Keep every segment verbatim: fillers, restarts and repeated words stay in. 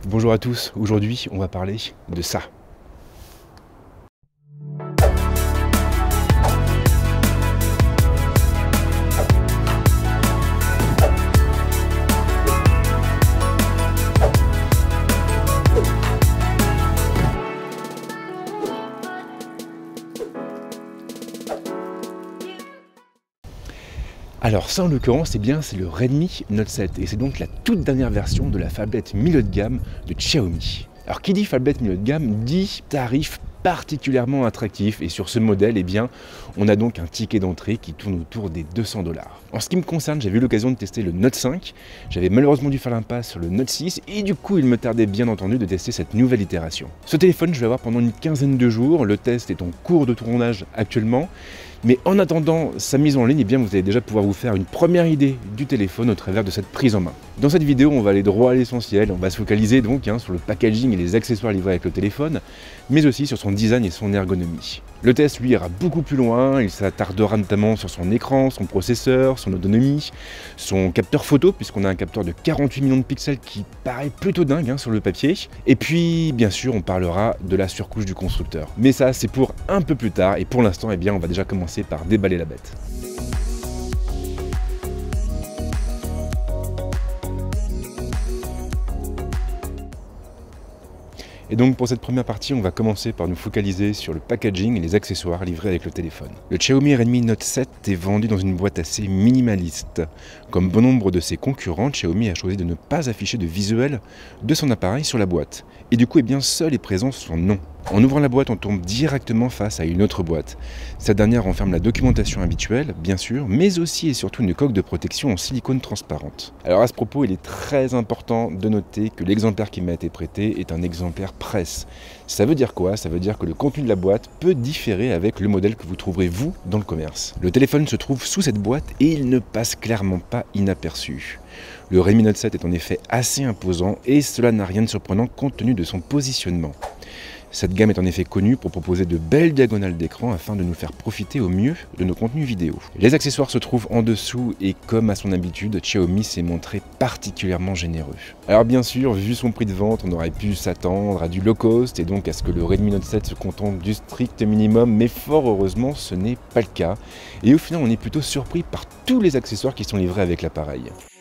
Bonjour à tous, aujourd'hui on va parler de ça. Alors ça en l'occurrence, eh bien, c'est le Redmi Note sept et c'est donc la toute dernière version de la phablette milieu de gamme de Xiaomi. Alors qui dit phablette milieu de gamme dit tarif particulièrement attractif et sur ce modèle, eh bien, on a donc un ticket d'entrée qui tourne autour des deux cents dollars. En ce qui me concerne, j'ai eu l'occasion de tester le Note cinq, j'avais malheureusement dû faire l'impasse sur le Note six et du coup il me tardait bien entendu de tester cette nouvelle itération. Ce téléphone je vais avoir pendant une quinzaine de jours, le test est en cours de tournage actuellement. Mais en attendant sa mise en ligne, eh bien, vous allez déjà pouvoir vous faire une première idée du téléphone au travers de cette prise en main. Dans cette vidéo, on va aller droit à l'essentiel, on va se focaliser donc hein, sur le packaging et les accessoires livrés avec le téléphone, mais aussi sur son design et son ergonomie. Le test, lui, ira beaucoup plus loin, il s'attardera notamment sur son écran, son processeur, son autonomie, son capteur photo, puisqu'on a un capteur de quarante-huit millions de pixels qui paraît plutôt dingue hein, sur le papier. Et puis, bien sûr, on parlera de la surcouche du constructeur. Mais ça, c'est pour un peu plus tard, et pour l'instant, eh bien, on va déjà commencer par déballer la bête. Et donc pour cette première partie, on va commencer par nous focaliser sur le packaging et les accessoires livrés avec le téléphone. Le Xiaomi Redmi Note sept est vendu dans une boîte assez minimaliste. Comme bon nombre de ses concurrents, Xiaomi a choisi de ne pas afficher de visuel de son appareil sur la boîte. Et du coup, eh bien, seul est présent son nom. En ouvrant la boîte, on tombe directement face à une autre boîte. Cette dernière renferme la documentation habituelle, bien sûr, mais aussi et surtout une coque de protection en silicone transparente. Alors à ce propos, il est très important de noter que l'exemplaire qui m'a été prêté est un exemplaire presse. Ça veut dire quoi? Ça veut dire que le contenu de la boîte peut différer avec le modèle que vous trouverez vous dans le commerce. Le téléphone se trouve sous cette boîte et il ne passe clairement pas inaperçu. Le Redmi Note sept est en effet assez imposant et cela n'a rien de surprenant compte tenu de son positionnement. Cette gamme est en effet connue pour proposer de belles diagonales d'écran afin de nous faire profiter au mieux de nos contenus vidéo. Les accessoires se trouvent en dessous et comme à son habitude, Xiaomi s'est montré particulièrement généreux. Alors bien sûr, vu son prix de vente, on aurait pu s'attendre à du low cost et donc à ce que le Redmi Note sept se contente du strict minimum, mais fort heureusement ce n'est pas le cas. Et au final, on est plutôt surpris par tous les accessoires qui sont livrés avec l'appareil.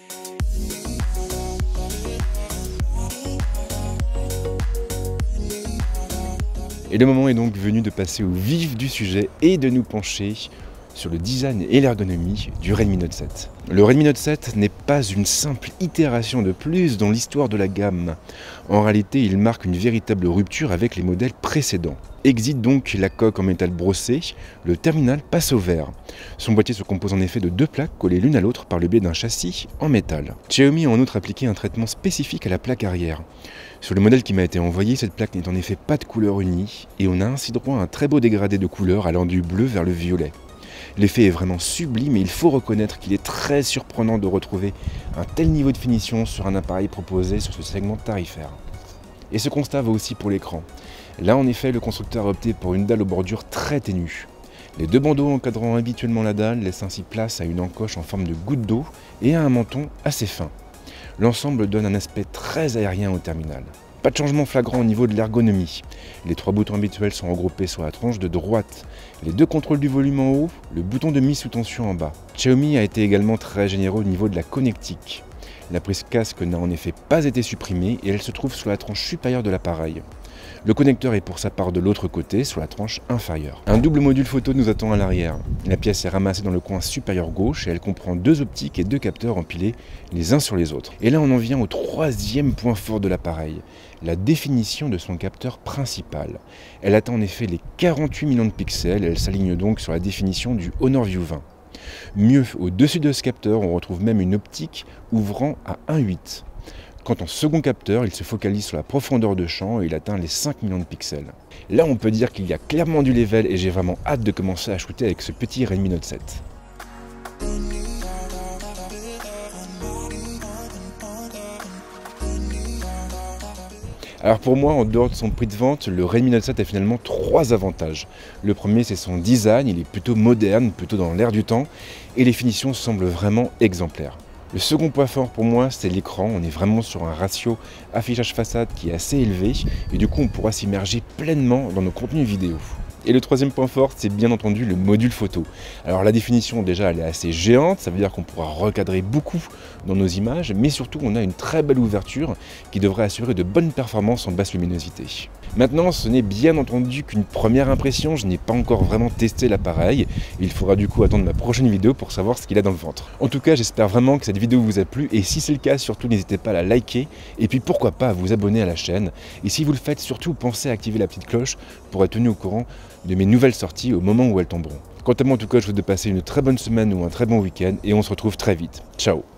Et le moment est donc venu de passer au vif du sujet et de nous pencher sur le design et l'ergonomie du Redmi Note sept. Le Redmi Note sept n'est pas une simple itération de plus dans l'histoire de la gamme. En réalité, il marque une véritable rupture avec les modèles précédents. Exit donc la coque en métal brossé, le terminal passe au verre. Son boîtier se compose en effet de deux plaques collées l'une à l'autre par le biais d'un châssis en métal. Xiaomi a en outre appliqué un traitement spécifique à la plaque arrière. Sur le modèle qui m'a été envoyé, cette plaque n'est en effet pas de couleur unie et on a ainsi droit à un très beau dégradé de couleur allant du bleu vers le violet. L'effet est vraiment sublime et il faut reconnaître qu'il est très surprenant de retrouver un tel niveau de finition sur un appareil proposé sur ce segment tarifaire. Et ce constat va aussi pour l'écran. Là en effet, le constructeur a opté pour une dalle aux bordures très ténues. Les deux bandeaux encadrant habituellement la dalle laissent ainsi place à une encoche en forme de goutte d'eau et à un menton assez fin. L'ensemble donne un aspect très aérien au terminal. Pas de changement flagrant au niveau de l'ergonomie. Les trois boutons habituels sont regroupés sur la tranche de droite. Les deux contrôles du volume en haut, le bouton de mise sous tension en bas. Xiaomi a été également très généreux au niveau de la connectique. La prise casque n'a en effet pas été supprimée et elle se trouve sur la tranche supérieure de l'appareil. Le connecteur est pour sa part de l'autre côté, sur la tranche inférieure. Un double module photo nous attend à l'arrière. La pièce est ramassée dans le coin supérieur gauche et elle comprend deux optiques et deux capteurs empilés les uns sur les autres. Et là on en vient au troisième point fort de l'appareil, la définition de son capteur principal. Elle atteint en effet les quarante-huit millions de pixels et elle s'aligne donc sur la définition du Honor View vingt. Mieux, au-dessus de ce capteur, on retrouve même une optique ouvrant à un virgule huit. Quant au second capteur, il se focalise sur la profondeur de champ et il atteint les cinq millions de pixels. Là, on peut dire qu'il y a clairement du level et j'ai vraiment hâte de commencer à shooter avec ce petit Redmi Note sept. Alors pour moi, en dehors de son prix de vente, le Redmi Note sept a finalement trois avantages. Le premier, c'est son design, il est plutôt moderne, plutôt dans l'air du temps, et les finitions semblent vraiment exemplaires. Le second point fort pour moi, c'est l'écran. On est vraiment sur un ratio affichage façade qui est assez élevé et du coup on pourra s'immerger pleinement dans nos contenus vidéo. Et le troisième point fort, c'est bien entendu le module photo. Alors la définition déjà elle est assez géante, ça veut dire qu'on pourra recadrer beaucoup dans nos images, mais surtout on a une très belle ouverture qui devrait assurer de bonnes performances en basse luminosité. Maintenant ce n'est bien entendu qu'une première impression, je n'ai pas encore vraiment testé l'appareil, il faudra du coup attendre ma prochaine vidéo pour savoir ce qu'il a dans le ventre. En tout cas j'espère vraiment que cette vidéo vous a plu et si c'est le cas surtout n'hésitez pas à la liker et puis pourquoi pas à vous abonner à la chaîne. Et si vous le faites surtout pensez à activer la petite cloche pour être tenu au courant de mes nouvelles sorties au moment où elles tomberont. Quant à moi en tout cas je vous souhaite de passer une très bonne semaine ou un très bon week-end et on se retrouve très vite. Ciao.